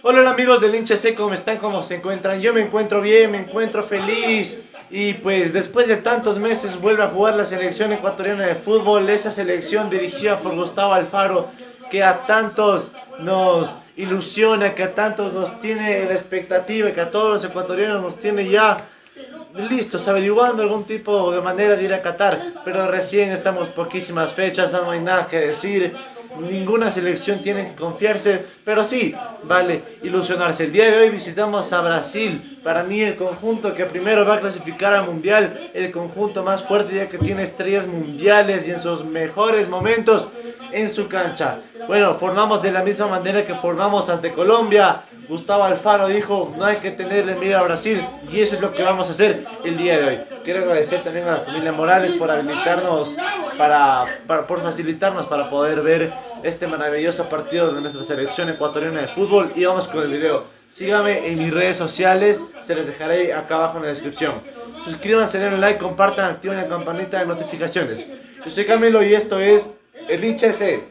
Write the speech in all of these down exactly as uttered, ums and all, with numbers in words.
Hola amigos del hincha C, ¿cómo están? ¿Cómo se encuentran? Yo me encuentro bien, me encuentro feliz. Y pues después de tantos meses vuelve a jugar la selección ecuatoriana de fútbol. Esa selección dirigida por Gustavo Alfaro, que a tantos nos ilusiona, que a tantos nos tiene la expectativa, que a todos los ecuatorianos nos tiene ya listos, averiguando algún tipo de manera de ir a Qatar. Pero recién estamos poquísimas fechas, no hay nada que decir. Ninguna selección tiene que confiarse, pero sí, vale ilusionarse. El día de hoy visitamos a Brasil. Para mí el conjunto que primero va a clasificar al Mundial, el conjunto más fuerte ya que tiene estrellas mundiales y en sus mejores momentos en su cancha. Bueno, formamos de la misma manera que formamos ante Colombia. Gustavo Alfaro dijo, no hay que tenerle miedo a Brasil, y eso es lo que vamos a hacer el día de hoy. Quiero agradecer también a la familia Morales por habilitarnos, para, para, por facilitarnos para poder ver este maravilloso partido de nuestra selección ecuatoriana de fútbol. Y vamos con el video. Síganme en mis redes sociales, se les dejaré acá abajo en la descripción. Suscríbanse, denle like, compartan, activen la campanita de notificaciones. Yo soy Camilo y esto es El Hincha C.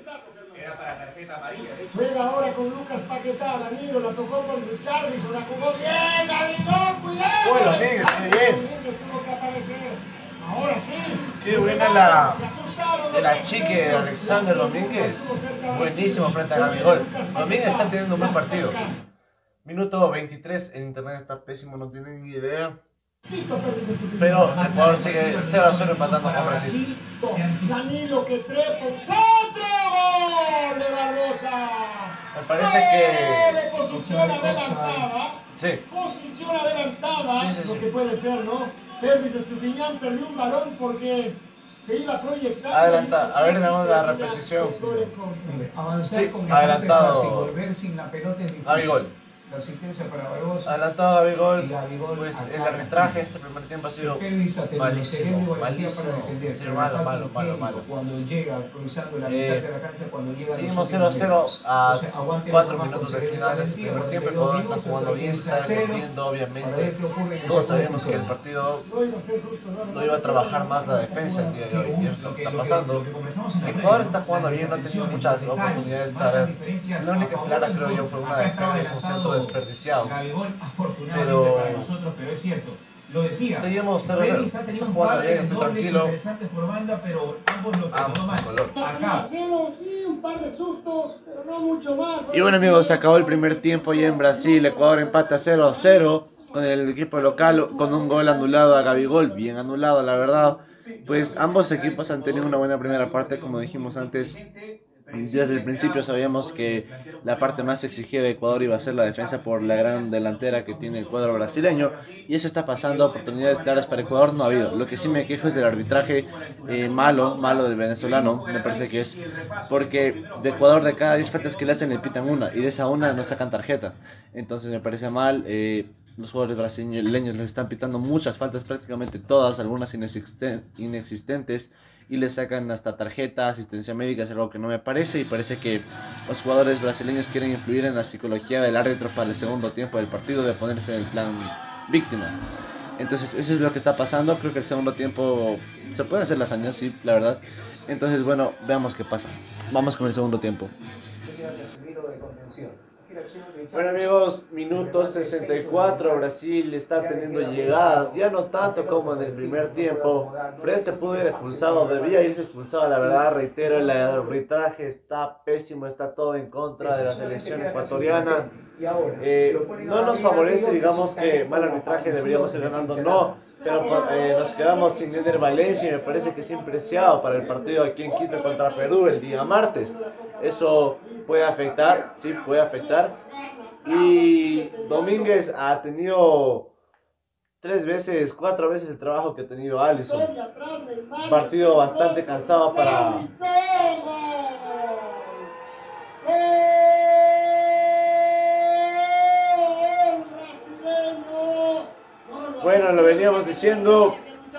Juega ahora con Lucas Paquetá, Danilo, la tocó con Richarlison, la jugó bien, Danilo, cuidado. Bueno, Domínguez, qué bien. Domínguez tuvo que aparecer. Ahora sí. Qué buena la, la chique de Alexander Domínguez. Buenísimo frente a Gabigol. Domínguez está teniendo un buen partido. Minuto veintitrés, el internet está pésimo, no tienen ni idea. Pero Ecuador sigue cero a cero empatando con Brasil. Danilo que trepa, un centro, gol de Barbosa. Me parece que... De posición adelantada. Sí. Posición adelantada, Sí, sí, sí. lo que puede ser, ¿no? Pervis Estupiñán perdió un balón porque se iba a proyectar. Adelanta, a ver, veamos la repetición. Avanzar Sí, con la adelantado. parte fácil, volver sin la pelota es difícil. Gabigol. La asistencia para Barbosa. Adelantado Gabigol. Y Gabigol Pues el acá. arbitraje este primer tiempo ha sido Pelvis ha tenido malísimo, cerebro y valentía malísimo. para defender, Sí, pero malo, le falta malo, un malo, técnico malo. Cuando llega cruzando la Eh, mitad de la cancha, cuando llega Seguimos cero a cero a cuatro cuatro minutos del final de este primer tiempo. Ecuador está jugando bien, está defendiendo, obviamente. Todos sabíamos que el partido no iba a trabajar más la defensa el día de hoy, y es lo que está pasando. Ecuador está jugando bien, no ha tenido muchas oportunidades claras. La única clara, creo yo, fue una de Pérez, un centro desperdiciado. Pero nosotros, pero es cierto. Lo decía. Seguimos cero a cero. Davis ha tenido Está un jugando par bien, de estoy dobles tranquilo. interesantes por banda, pero ambos lo Ambos tomó mal. de color. Acá. Cero, sí, un par de sustos, pero no mucho más. Y bueno amigos, se acabó el primer tiempo ya en Brasil. Ecuador empata cero a cero con el equipo local, con un gol anulado a Gabigol, bien anulado la verdad. Pues ambos equipos han tenido una buena primera parte, como dijimos antes. Desde el principio sabíamos que la parte más exigida de Ecuador iba a ser la defensa por la gran delantera que tiene el cuadro brasileño, y eso está pasando. Oportunidades claras para Ecuador no ha habido. Lo que sí me quejo es del arbitraje eh, malo, malo del venezolano, me parece que es, porque de Ecuador de cada diez faltas que le hacen le pitan una, y de esa una no sacan tarjeta. Entonces me parece mal. eh, Los jugadores brasileños les están pitando muchas faltas, prácticamente todas, algunas inexisten inexistentes, y le sacan hasta tarjeta, asistencia médica. Es algo que no me parece, y parece que los jugadores brasileños quieren influir en la psicología del árbitro para el segundo tiempo del partido, de ponerse en el plan víctima. Entonces eso es lo que está pasando. Creo que el segundo tiempo se puede hacer las años, sí, la verdad. Entonces bueno, veamos qué pasa. Vamos con el segundo tiempo. Bueno amigos, minuto sesenta y cuatro, Brasil está teniendo llegadas, ya no tanto como en el primer tiempo. Fred se pudo ir expulsado, debía irse expulsado, la verdad, reitero, el arbitraje está pésimo, está todo en contra de la selección ecuatoriana. Eh, no nos favorece, digamos que mal arbitraje, deberíamos ir ganando, no, pero eh, nos quedamos sin Eder Valencia, y me parece que es impreciado para el partido aquí en Quito contra Perú el día martes. Eso puede afectar, sí, puede afectar. Y Domínguez ha tenido tres veces, cuatro veces el trabajo que ha tenido Alisson. Partido bastante cansado para... Bueno, lo veníamos diciendo.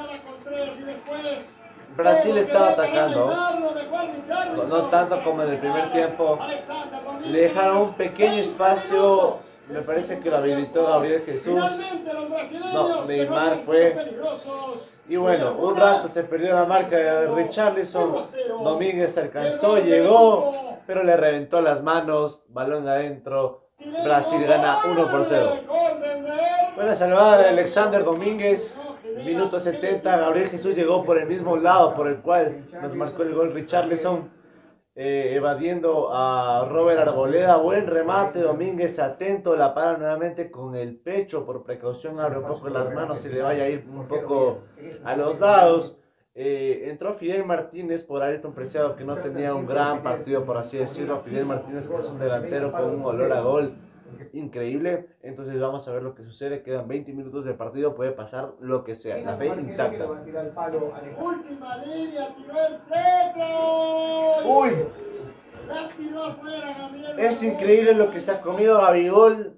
Brasil estaba atacando, no tanto como en el primer tiempo. Le dejaron un pequeño espacio, me parece que lo habilitó Gabriel Jesús. No, Neymar fue. Y bueno, un rato se perdió la marca de Richarlison. Domínguez alcanzó, llegó, pero le reventó las manos, balón adentro. Brasil gana uno por cero. Buena salvada de Alexander Domínguez. Minuto setenta, Gabriel Jesús llegó por el mismo lado por el cual nos marcó el gol Richarlison, eh, evadiendo a Robert Arboleda. Buen remate, Domínguez atento, la para nuevamente con el pecho, por precaución abre un poco las manos y le vaya a ir un poco a los lados. Eh, entró Fidel Martínez por Ayrton Preciado, que no tenía un gran partido, por así decirlo. Fidel Martínez, que es un delantero con un olor a gol increíble. Entonces vamos a ver lo que sucede. Quedan veinte minutos de partido, puede pasar lo que sea. La fe intacta. Última línea, tiró el centro. Uy, La tiró afuera, Gabriel. es increíble lo que se ha comido Gabigol.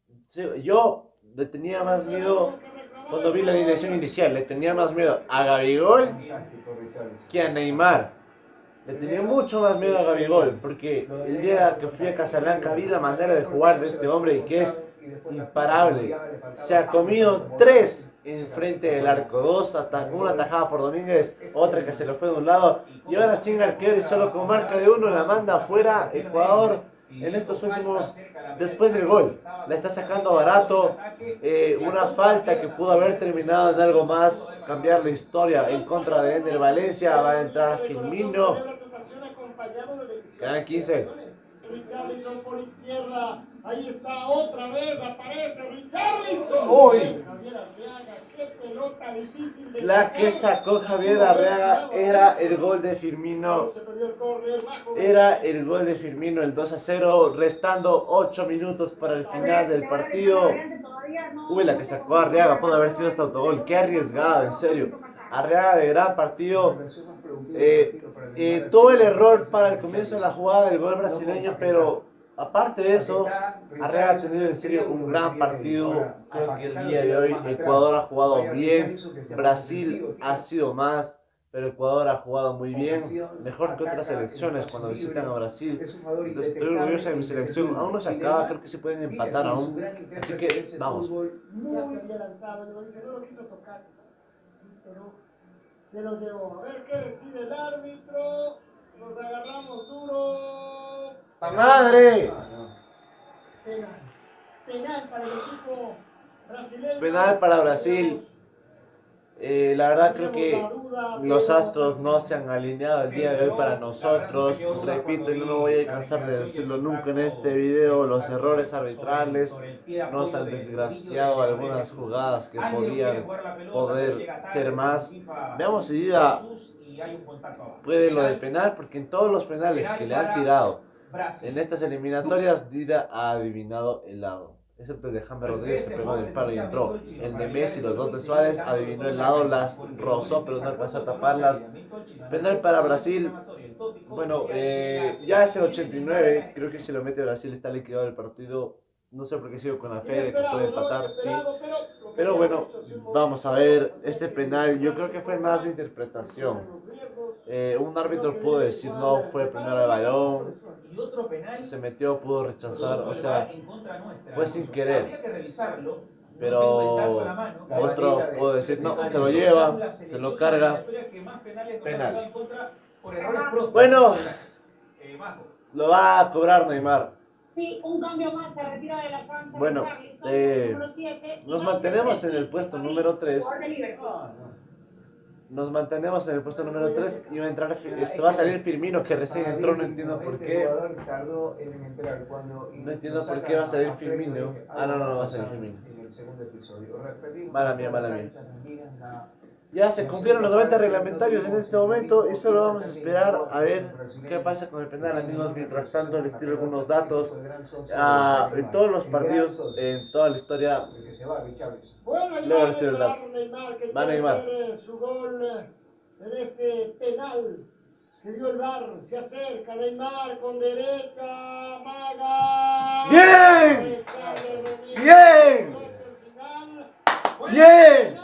Yo le tenía más miedo cuando vi la alineación inicial. Le tenía más miedo a Gabigol que a Neymar. Le tenía mucho más miedo a Gabigol, porque el día que fui a Casablanca vi la manera de jugar de este hombre y que es imparable. Se ha comido tres enfrente del arco, dos, una atajada por Domínguez, otra que se le fue de un lado, y ahora sin arquero y solo con marca de uno la manda afuera. Ecuador en estos últimos, después del gol, la está sacando barato. Eh, una falta que pudo haber terminado en algo más, cambiar la historia en contra de Ender Valencia. Va a entrar Firmino. Quedan quince. Richarlison por izquierda, ahí está otra vez, aparece Richarlison. Uy. Javier Arreaga, qué pelota difícil de La sacar. que sacó Javier Arreaga era el gol de Firmino. Se perdió el córner, bajo. Era el gol de Firmino, el dos a cero, restando ocho minutos para el final del partido. Uy, la que sacó Arreaga, pudo haber sido este autogol. Qué arriesgado, en serio. Arreaga de gran partido. Eh, eh, tuvo el error para el comienzo de la jugada del gol brasileño, pero aparte de eso, Arreaga ha tenido en serio un gran partido. Creo que el día de hoy Ecuador ha jugado bien, Brasil ha sido más, pero Ecuador ha jugado muy bien, mejor que otras selecciones cuando visitan a Brasil. Estoy orgulloso de mi selección, aún no se acaba, creo que se pueden empatar aún, así que vamos. Ya se había lanzado, luego dice, no lo quiso tocar. Sí, pero se lo llevó. A ver qué decide el árbitro. Nos agarramos duro. ¡La madre! Penal. Penal para el equipo brasileño. Penal para Brasil. Eh, la verdad creo que los astros no se han alineado el día de hoy para nosotros. Repito, y no me voy a cansar de decirlo nunca en este video, los errores arbitrales nos han desgraciado algunas jugadas que podían poder ser más. Veamos si Dida puede lo del penal, porque en todos los penales que le han tirado en estas eliminatorias, Dida ha adivinado el lado. Excepto el de James Rodríguez, se pegó en el palo y entró. El de Messi, los dos de Suárez, adivinó el lado, las rozó, pero no alcanzó a taparlas. Penal para Brasil. Bueno, eh, ya es el ochenta y nueve, creo que si lo mete Brasil está liquidado el partido. No sé por qué sigo con la fe de que puede empatar, sí. Pero bueno, vamos a ver este penal. Yo creo que fue más de interpretación. Eh, un árbitro pudo decir no, fue penal al balón, se metió, pudo rechazar, o sea, fue sin querer. Pero otro pudo decir no, se lo lleva, se lo carga, penal. Bueno, lo va a cobrar Neymar. Sí, un cambio más, se retira de la cancha. Bueno, eh, nos mantenemos en el puesto número tres. Nos mantenemos en el puesto número tres y va a entrar, se va a salir Firmino, que recién entró, no entiendo por qué. No entiendo por qué va a salir Firmino. Ah, no, no, no va a salir Firmino. Mala mía, mala mía. Ya se cumplieron los noventa reglamentarios en este momento y solo vamos a esperar a ver qué pasa con el penal, amigos. Mientras tanto les tiro algunos datos. Ah, en todos los partidos, en toda la historia, luego les tiro el dato. Va Neymar. Su gol en este penal que dio el V A R. Se acerca Neymar con derecha, maga. ¡Bien! ¡Bien! ¡Bien!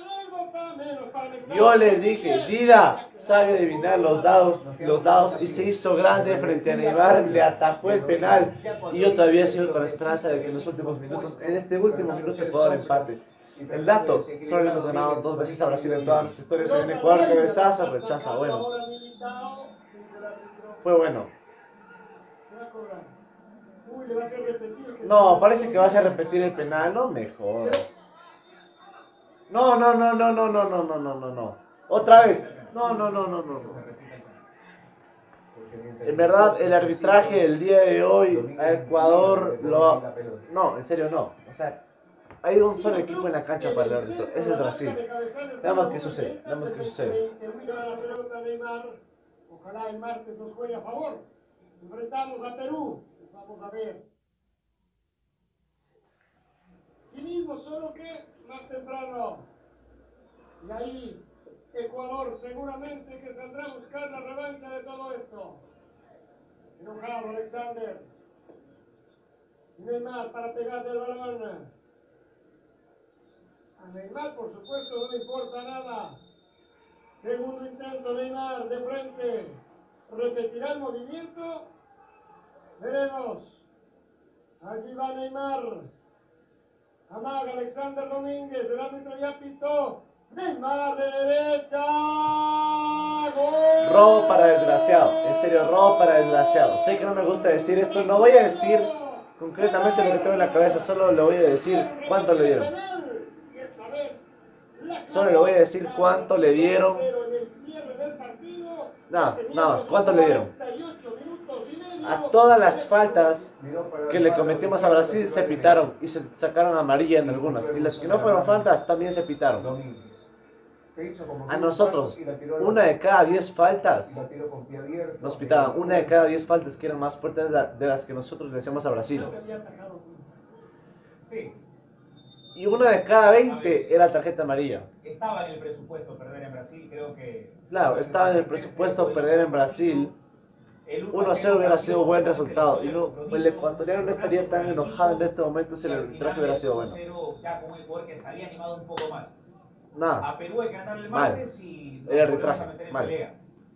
Yo les dije, Dida sabe adivinar los dados, los dados y se hizo grande frente a Neymar, le atajó el penal y yo todavía sigo con la esperanza de que en los últimos minutos, en este último minuto, Ecuador empate. El dato, solo hemos ganado dos veces a Brasil en toda nuestra historia, se viene Ecuador, cabezazo, rechaza, bueno. Fue bueno. le va a hacer repetir. Que No, parece que vas a repetir el penal, no me jodas. No, no, no, no, no, no, no, no, no, no, no. Otra vez. No, no, no, no, no, no. En verdad, el arbitraje el día de hoy a Ecuador lo... No, en serio no. O sea, hay un solo equipo en la cancha para el árbitro. Ese es Brasil. Veamos qué sucede. Veamos qué sucede. Ojalá el martes nos juegue a favor. Enfrentamos a Perú. Vamos a ver. Y mismo, solo que más temprano. Y ahí, Ecuador seguramente que saldrá a buscar la revancha de todo esto. Enojado Alexander. Neymar para pegarle el balón. A Neymar, por supuesto, no le importa nada. Segundo intento, Neymar de frente. ¿Repetirá el movimiento? Veremos. Allí va Neymar. Amaga Alexander Domínguez. El árbitro ya pitó. Neymar de derecha. ¡Gol! Robo para desgraciado. En serio, robo para desgraciado. Sé que no me gusta decir esto. No voy a decir concretamente lo que tengo en la cabeza. Solo le voy a decir cuánto le dieron. Solo le voy a decir cuánto le dieron. Nada, nada más. ¿Cuánto le dieron? A todas las faltas que le cometimos a Brasil se pitaron y se sacaron amarilla en algunas. Y las que no fueron faltas también se pitaron. A nosotros, una de cada diez faltas nos pitaban. Una de cada diez faltas que eran más fuertes de las que nosotros le hacíamos a Brasil. Y una de cada veinte era tarjeta amarilla. Estaba en el presupuesto perder en Brasil, creo que... Claro, estaba en el presupuesto perder en Brasil. uno a cero hubiera sido un buen resultado. Y no, el ecuatoriano no estaría tan enojado en este momento si el arbitraje hubiera sido bueno. Ya con el jugador que salía animado un poco más. Nada. A Perú hay que ganarle el Mal. martes y... El arbitraje, mal. El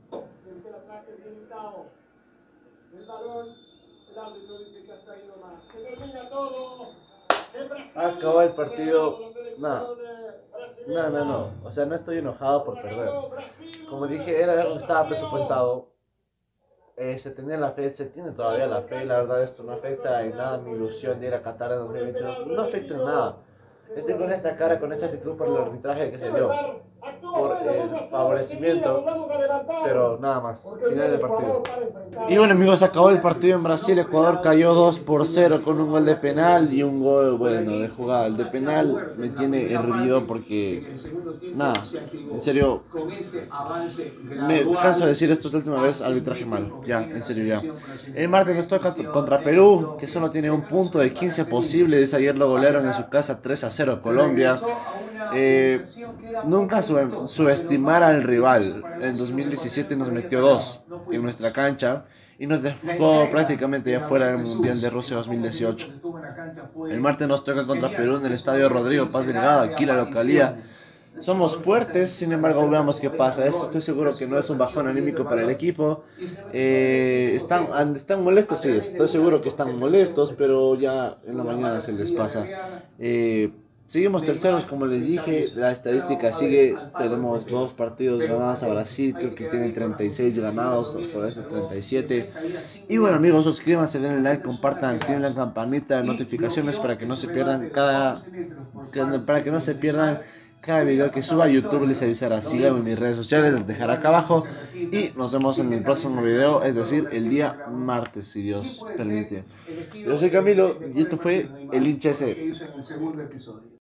balón, el árbitro dice que hasta ahí nomás. Que termina todo. Acabó el partido. No, no, no, no. O sea, no estoy enojado por perder. Como dije, era algo que estaba presupuestado. Eh, se tenía la fe, se tiene todavía la fe. La verdad, esto no afecta en nada mi ilusión de ir a Qatar en dos mil veintidós. No afecta en nada. Estoy con esta cara, con esta actitud por el arbitraje que se dio. Por el favorecimiento. Pero nada más. Final del partido. Y bueno, amigos, acabó el partido en Brasil. Ecuador cayó dos por cero con un gol de penal y un gol, bueno, de jugada. El de penal me tiene hervido porque, nada, en serio, me canso de decir esto es la última vez, arbitraje mal. Ya, en serio, ya. El martes nos toca contra Perú, que solo tiene un punto de quince posibles. Ayer lo golearon en su casa tres a cero a Colombia. Eh, nunca sub subestimar al rival. En dos mil diecisiete nos metió dos en nuestra cancha y nos dejó prácticamente ya fuera del Mundial de Rusia dos mil dieciocho. El martes nos toca contra Perú en el estadio Rodrigo Paz Delgado, aquí la localía. Somos fuertes, sin embargo, veamos qué pasa. Esto estoy seguro que no es un bajón anímico para el equipo. Eh, están, están molestos, sí, estoy seguro que están molestos, pero ya en la mañana se les pasa. Eh, Seguimos terceros, como les dije, la estadística sigue, tenemos dos partidos ganados a Brasil, creo que tienen treinta y seis ganados, por eso treinta y siete. Y bueno amigos, suscríbanse, denle like, compartan, activen la campanita de notificaciones para que no se pierdan cada, para que no se pierdan cada video que suba a YouTube. Les avisará, síganme en mis redes sociales, les dejaré acá abajo y nos vemos en el próximo video, es decir, el día martes, si Dios permite. Yo soy Camilo y esto fue El Hincha S.